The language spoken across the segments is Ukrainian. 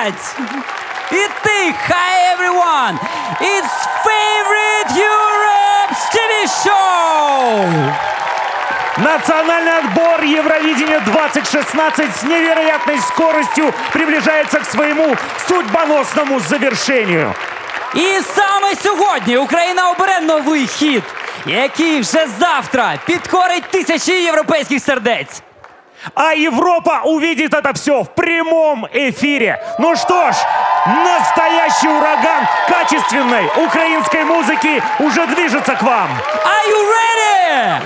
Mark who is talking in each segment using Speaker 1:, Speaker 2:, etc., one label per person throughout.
Speaker 1: молодець! І ти, hi everyone! It's favorite Europe's TV show!
Speaker 2: Национальный отбор Евровидения 2016 с невероятной скоростью приближается к своему судьбоносному завершению.
Speaker 1: І саме сьогодні Україна обере новий хіт, який вже завтра підкорить тисячі європейських сердець.
Speaker 2: А Европа увидит это все в прямом эфире. Ну что ж, настоящий ураган качественной украинской музыки уже движется к вам.
Speaker 1: Are you ready?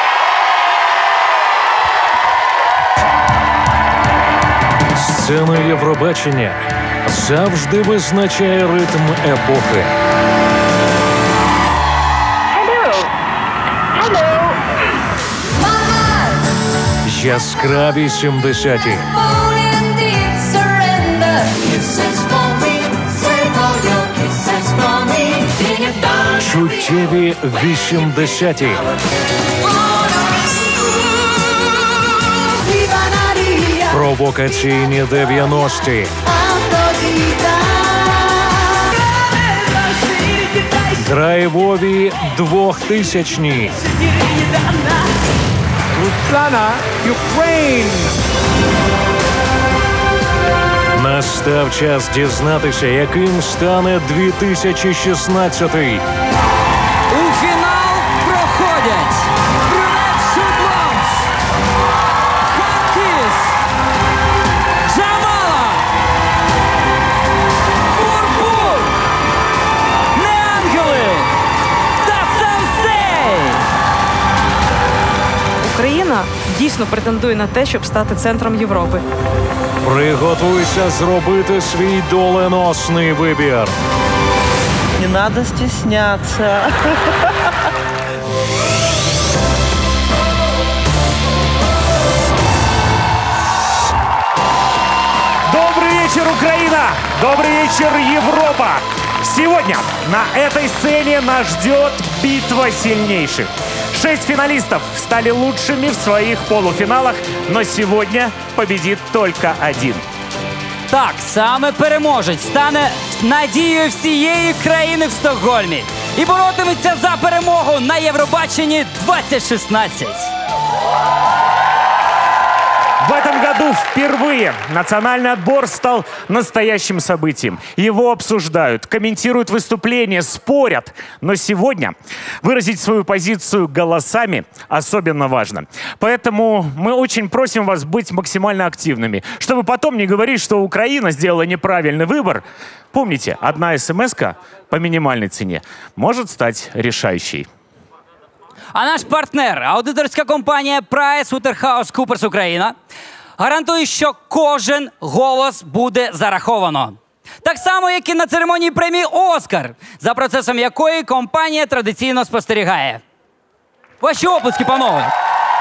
Speaker 3: Сцена Євробачення завжди визначає ритм епохи. Яскраві 70-ті. Чуттєві 80-ті. Провокаційні 90-ті. Драйвові 2000-ні.
Speaker 4: Руслана, Ukraine!
Speaker 3: Настав час дізнатися, яким стане 2016-й.
Speaker 1: У фінал проходять Brunette Shootbox, Hot Kiss, Джамала, Бур-Бур, Неангели та Сенсей.
Speaker 5: Україна дійсно претендує на те, щоб стати центром Європи.
Speaker 3: Приготуйся зробити свій доленосний вибір.
Speaker 6: Не надо стесняться.
Speaker 2: Добрый вечер, Украина! Добрый вечер, Европа! Сегодня на этой сцене нас ждет битва сильнейших. 6 финалистов стали лучшими в своих полуфиналах, но сегодня победит только один.
Speaker 1: Так, саме переможець стане надією всієї країни в Стокгольмі і боротиметься за перемогу на Євробаченні 2016.
Speaker 2: В этом году впервые национальный отбор стал настоящим событием. Его обсуждают, комментируют выступления, спорят. Но сегодня выразить свою позицию голосами особенно важно. Поэтому мы очень просим вас быть максимально активными, чтобы потом не говорить, что Украина сделала неправильный выбор. Помните, одна смс-ка по минимальной цене может стать решающей.
Speaker 1: А наш партнер, аудиторська компанія PricewaterhouseCoopers Україна, гарантує, що кожен голос буде зараховано. Так само, як і на церемонії премії «Оскар», за процесом якої компанія традиційно спостерігає. Ваші оплески, панове!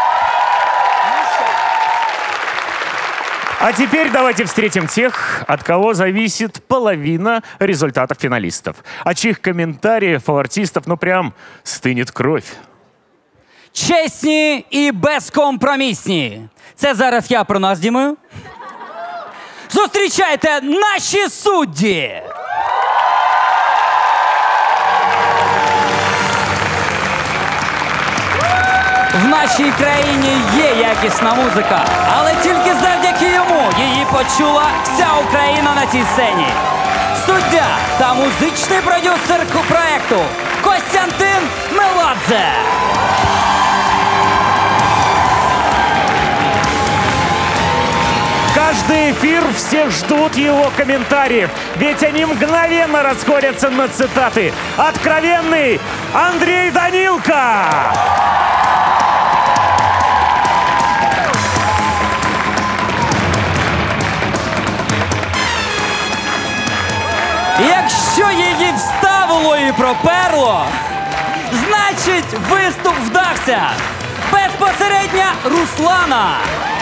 Speaker 2: А теперь давайте встретим тех, от кого зависит половина результатов финалистов. От чьих комментариев у артистов, ну прям стынет кровь.
Speaker 1: Чесні і безкомпромісні. Це зараз я про нас, Дімою. Зустрічайте наші судді! В нашій країні є якісна музика, але тільки завдяки йому її почула вся Україна на цій сцені. Суддя та музичний продюсер проекту Костянтин Меладзе.
Speaker 2: Каждый эфир всех ждут его комментариев, ведь они мгновенно расходятся на цитаты. Откровенный Андрей Данилко!
Speaker 1: Якщо її вставило і проперло, значить виступ вдався. Безпосередня Руслана.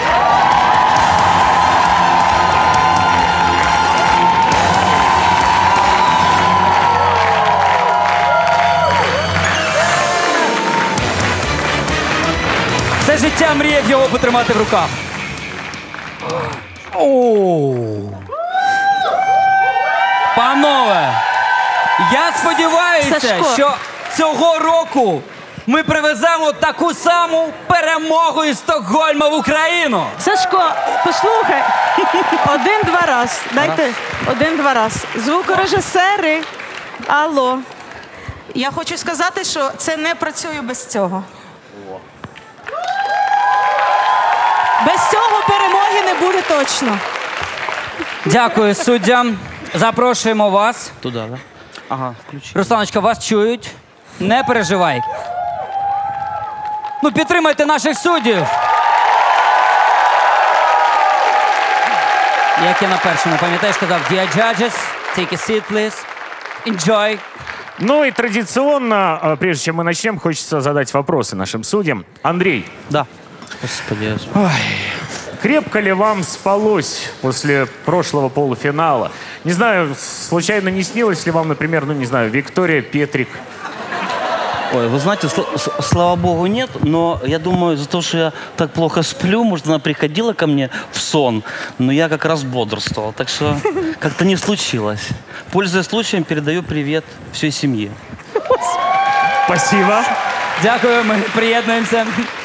Speaker 1: Все життя мріяв його потримати в руках. Панове, я сподіваюся,
Speaker 5: Сашко.
Speaker 1: що цього року ми привеземо таку саму перемогу із Стокгольма в Україну.
Speaker 5: Сашко, послухай. Один-два раз. Дайте один-два раз. Звукорежисери. Алло. Я хочу сказати, що це не працює без цього. Без цього перемоги не буде точно.
Speaker 1: Дякую суддям. Запрошуємо вас.
Speaker 6: Туда, да? Ага, включи.
Speaker 1: Русланочка, вас чують. Не переживай. Ну, підтримайте наших суддів. Як я на першому, пам'ятаєш, казав, dear judges, take a seat, please. Enjoy.
Speaker 2: Ну и традиционно, прежде чем мы начнем, хочется задать вопросы нашим судьям. Андрей,
Speaker 6: Да. Господи,
Speaker 2: крепко ли вам спалось после прошлого полуфинала? Не знаю, случайно не снилось ли вам, например, ну не знаю, Виктория Петрик?
Speaker 6: Ой, вы знаете, слава богу, нет, но я думаю, за то, что я так плохо сплю, может, она приходила ко мне в сон, но я как раз бодрствовал, так что как-то не случилось. Пользуясь случаем, передаю привет всей семье.
Speaker 2: Спасибо.
Speaker 1: Дякую, ми приєднуємося.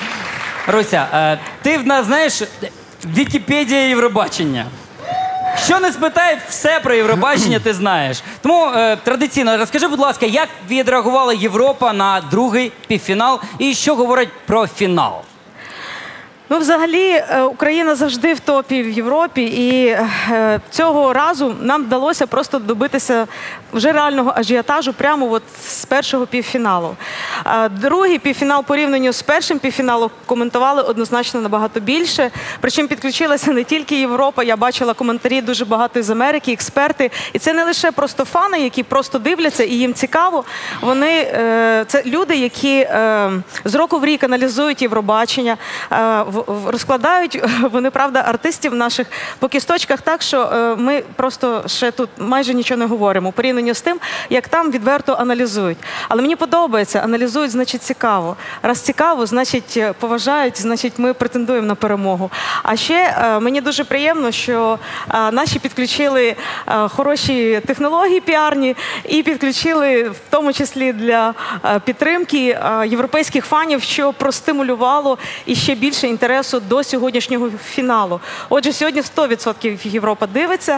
Speaker 1: Руся, ти в нас, знаєш, Вікіпедія Євробачення. Що не спитай, все про Євробачення ти знаєш. Тому традиційно розкажи, будь ласка, як відреагувала Європа на другий півфінал і що говорить про фінал?
Speaker 5: Ну, взагалі, Україна завжди в топі в Європі, і цього разу нам вдалося просто добитися вже реального ажіотажу прямо от з першого півфіналу. Другий півфінал порівняно з першим півфіналом коментували однозначно набагато більше. Причому підключилася не тільки Європа, я бачила коментарі дуже багато з Америки, експерти. І це не лише просто фани, які просто дивляться і їм цікаво. Вони, це люди, які з року в рік аналізують Євробачення, розкладають вони, правда, артистів наших по кісточках так, що ми просто ще тут майже нічого не говоримо порівняно з тим, як там відверто аналізують. Але мені подобається, аналізують, значить цікаво. Раз цікаво, значить поважають, значить ми претендуємо на перемогу. А ще мені дуже приємно, що наші підключили хороші технології піарні і підключили в тому числі для підтримки європейських фанів, що простимулювало і ще більше інтересу до сьогоднішнього фіналу. Отже, сьогодні 100% Європа дивиться.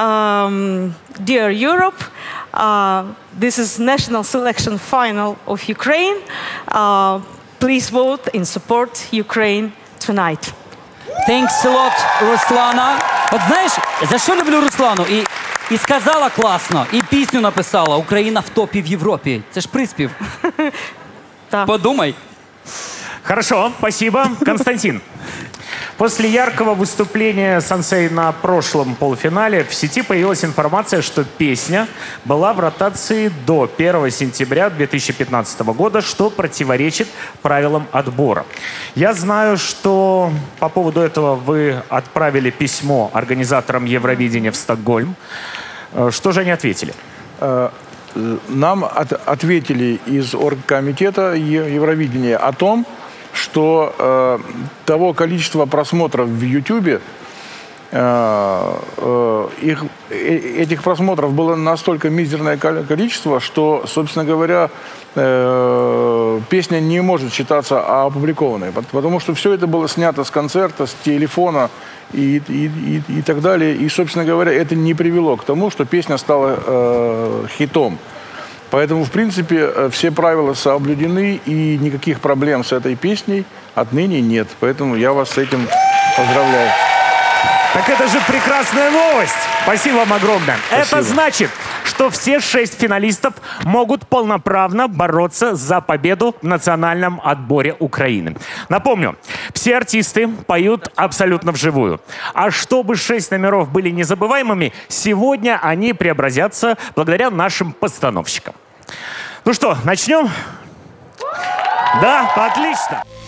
Speaker 5: Dear Europe, this is national selection final of Ukraine. Please vote in support Ukraine tonight.
Speaker 1: Thanks a lot, Руслана. От знаєш, за що люблю Руслану? І сказала класно, і пісню написала «Україна в топі в Європі». Це ж приспів.
Speaker 5: Так.
Speaker 1: Подумай.
Speaker 2: Хорошо, спасибо. Константин, после яркого выступления Сансей на прошлом полуфинале в сети появилась информация, что песня была в ротации до 1 сентября 2015 года, что противоречит правилам отбора. Я знаю, что по поводу этого вы отправили письмо организаторам Евровидения в Стокгольм. Что же они ответили?
Speaker 4: Нам ответили из оргкомитета Евровидения о том, что того количества просмотров в Ютубе, этих просмотров было настолько мизерное количество, что, собственно говоря, песня не может считаться опубликованной. Потому что все это было снято с концерта, с телефона и так далее. И, собственно говоря, это не привело к тому, что песня стала хитом. Поэтому, в принципе, все правила соблюдены, и никаких проблем с этой песней отныне нет. Поэтому я вас с этим поздравляю.
Speaker 2: Так это же прекрасная новость! Спасибо вам огромное.
Speaker 4: Спасибо.
Speaker 2: Это значит, что все 6 финалистов могут полноправно бороться за победу в национальном отборе Украины. Напомню, все артисты поют абсолютно вживую. А чтобы 6 номеров были незабываемыми, сегодня они преобразятся благодаря нашим постановщикам. Ну что, начнем? Да, отлично.